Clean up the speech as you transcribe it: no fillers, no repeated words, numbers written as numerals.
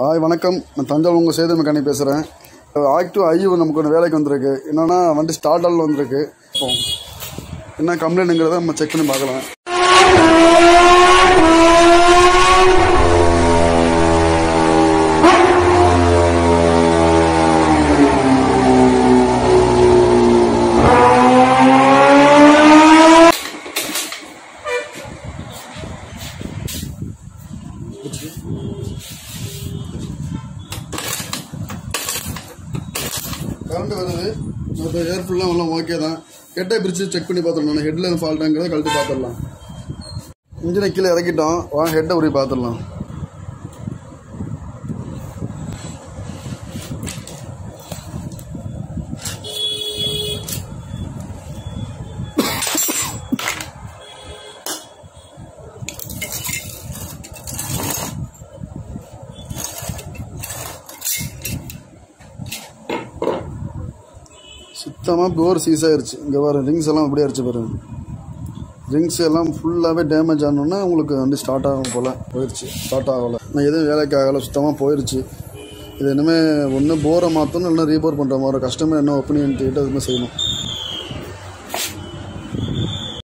வணக்கம். நான் தஞ்சாவூர் உங்கள் சேது மெக்கானிக் பேசுகிறேன். ஆக்டிவ் ஐ நமக்கு ஒன்று வேலைக்கு வந்திருக்கு. என்னென்னா வண்டி ஸ்டார்ட் ஆல் வந்திருக்கு. என்ன கம்ப்ளைண்ட்டுங்கிறத நம்ம செக் பண்ணி பார்க்கலாம். கரண்ட் வருது, மற்ற ஏர் ஃபுல்லாக எல்லாம் ஓகே தான். ஹெட்டை பிரித்து செக் பண்ணி பார்த்துடலாம். ஹெட்டில் எதுவும் ஃபால்ட்டாங்கிறத கழட்டி பார்த்துடலாம். இன்ஜினை கீழே இறக்கிட்டோம், வாங்க ஹெட்டை உருவி பார்த்துடலாம். சுத்தமாக போர் சீஸ் ஆயிடுச்சு. இங்கே வர ரிங்ஸ் எல்லாம் அப்படியே அடிச்சு பாருங்க. ரிங்ஸ் எல்லாம் ஃபுல்லாகவே டேமேஜ் ஆனோன்னா உங்களுக்கு வந்து ஸ்டார்ட் ஆகும் போல் போயிடுச்சு. ஸ்டார்ட் ஆகலை, நான் எதுவும் வேலைக்கு ஆகலை, சுத்தமாக போயிடுச்சு. இது இனிமேல் ஒன்று போரை மாற்றணும், இல்லைன்னா ரீபோர் பண்ணுற மாதிரி கஸ்டமர் என்ன ஒப்பீனியன் கேட்டு அதுமாதிரி செய்யணும்.